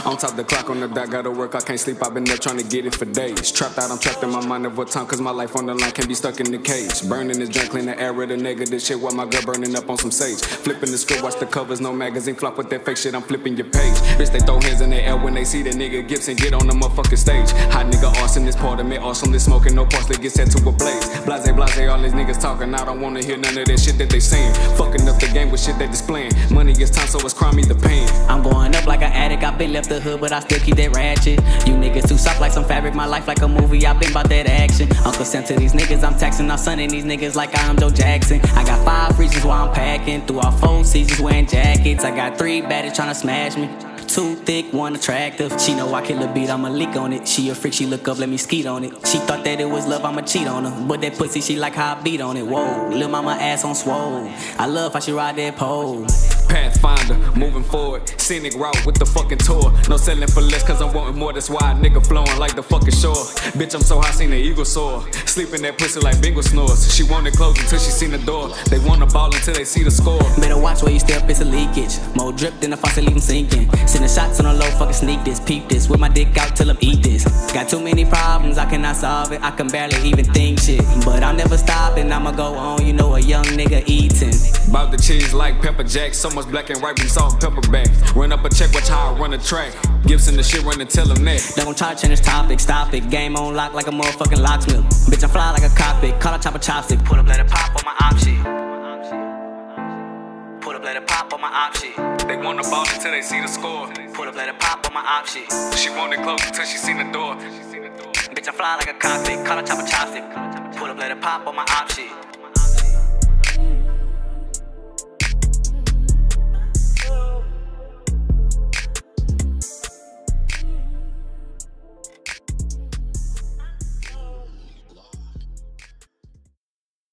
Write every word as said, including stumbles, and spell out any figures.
On top the clock on the dot, gotta work, I can't sleep, I've been up trying to get it for days. Trapped out, I'm trapped in my mind over time, cause my life on the line can't be stuck in the cage. Burning this drink, clean the air of the negative shit while my girl burning up on some sage. Flipping the script, watch the covers, no magazine flop with that fake shit, I'm flipping your page. Bitch, they throw hands in the air when they see the nigga Gibson get on the motherfucking stage. Hot nigga arson, this part of me, awesomely smoking, no parsley get set to a blaze. Blase, blase, all these niggas talking, I don't wanna hear none of that shit that they saying. Fucking up the game with shit they displaying. Money is time, so it's crime, either pain. I'm going up like an addict, I've been left the hood, but I still keep that ratchet. You niggas too soft like some fabric, my life like a movie, I've been about that action. Uncle sent to these niggas, I'm taxing, I'm sunning these niggas like I'm Joe Jackson. I got five reasons why I'm packing, through all four seasons wearing jackets. I got three baddies tryna smash me. Two thick, one attractive. She know I kill a beat, I'ma leak on it. She a freak, she look up, let me skeet on it. She thought that it was love, I'ma cheat on her. But that pussy, she like how I beat on it. Whoa, lil' mama ass on swole. I love how she ride that pole. Pathfinder, moving forward, scenic route with the fucking tour. No selling for less, cause I'm wanting more, that's why a nigga flowing like the fucking shore. Bitch, I'm so high, seen the eagle soar. Sleeping that pussy like bingo snores. She wanted close until she seen the door. They wanna ball until they see the score. Better watch where you step, it's a leakage. More drip than a faucet, leave 'em sinking. Sending shots on the low, fucking sneak this, peep this. With my dick out till I'm eat this. Got too many problems, I cannot solve it. I can barely even think shit. But I'm never stopping, I'ma go on, you know a young nigga eating. Bout the cheese like pepper jack. So much black and white, we salt and pepper back. Run up a check, watch how I run the track. Gibson the shit, run and tell him that. Don't try to change this topic, stop it. Game on lock like a motherfucking locksmith. Bitch, I fly like a cockpit, call a chopper chopstick. Put up, let it pop on my op shit. Put up, let it pop on my op shit. They wanna ball until they see the score. Put up, let it pop on my op shit. She wanted close until she seen the door. Bitch, I fly like a cockpit, call a chopper chopstick. Put up, let it pop on my op shit.